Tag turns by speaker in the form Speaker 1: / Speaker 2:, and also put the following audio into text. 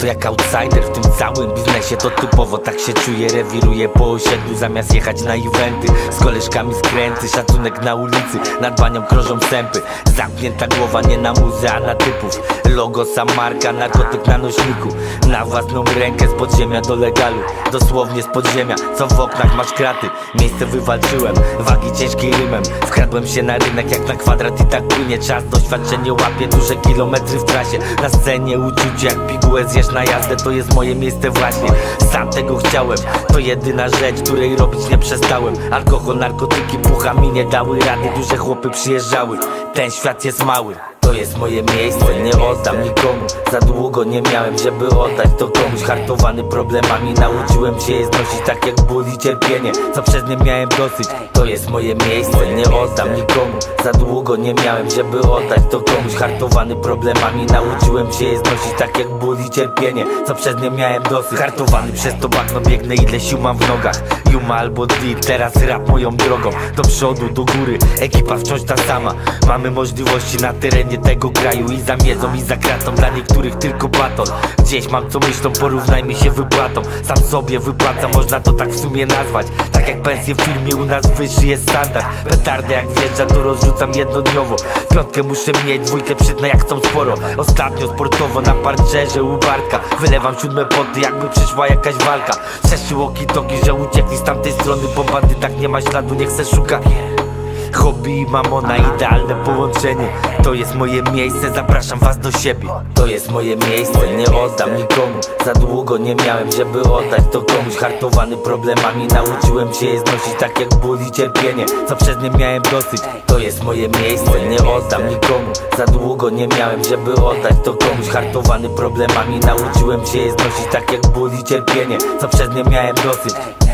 Speaker 1: jak outsider w tym całym biznesie. To typowo tak się czuję, rewiruję po osiedlu zamiast jechać na eventy. Z koleżkami skręty, szacunek na ulicy, nad banią krążą sępy. Zamknięta głowa, nie na muzę, a na typów. Logo, sam marka, narkotyk na nośniku. Na własną rękę z podziemia do legalu. Dosłownie z podziemia, co w oknach masz kraty. Miejsce wywalczyłem, wagi ciężkiej rymem. Wkradłem się na rynek jak na kwadrat i tak płynie czas. Doświadczenie łapie duże kilometry w trasie. Na scenie uczucie jak pigułę zjesz na jazdę. To jest moje miejsce właśnie, sam tego chciałem. To jedyna rzecz, której robić nie przestałem. Alkohol, narkotyki, pucha mi nie dały rady. Duże chłopy przyjeżdżały, ten świat jest mały. To jest moje miejsce, nie oddam nikomu. Za długo nie miałem, żeby oddać to komuś. Hartowany problemami, nauczyłem się je znosić tak jak ból i cierpienie, co przez nie miałem dosyć. To jest moje miejsce, nie oddam nikomu. Za długo nie miałem, żeby oddać to komuś. Hartowany problemami, nauczyłem się je znosić tak jak ból i cierpienie, co przez nie miałem dosyć. Hartowany przez to bagno biegnę, ile sił mam w nogach. Juma albo Dli, teraz rap moją drogą. Do przodu, do góry, ekipa wciąż ta sama. Mamy możliwości na terenie tego kraju i za miedzą i za kratą. Dla niektórych tylko baton. Gdzieś mam co myślą, porównajmy się wypłatą. Sam sobie wypłacam, można to tak w sumie nazwać. Tak jak pensje w firmie, u nas wyższy jest standard. Petardę jak wjeżdża, to rozrzucam jednodniowo. Piątkę muszę mieć, dwójkę przytnę jak chcą sporo. Ostatnio sportowo na parterze u Bartka. Wylewam 7 poty, jakby przyszła jakaś walka. Przeszły walkie-talkie, że uciekli z tamtej strony. Po bandytach nie ma śladu, nie chcę szukać. Hobby i mamona, idealne połączenie. To jest moje miejsce, zapraszam was do siebie. To jest moje miejsce, nie oddam nikomu. Za długo nie miałem, żeby oddać to komuś. Hartowany problemami, nauczyłem się je znosić tak jak ból i cierpienie, co przez nie miałem dosyć. To jest moje miejsce, nie oddam nikomu. Za długo nie miałem, żeby oddać to komuś. Hartowany problemami, nauczyłem się je znosić tak jak ból i cierpienie, co przez nie miałem dosyć.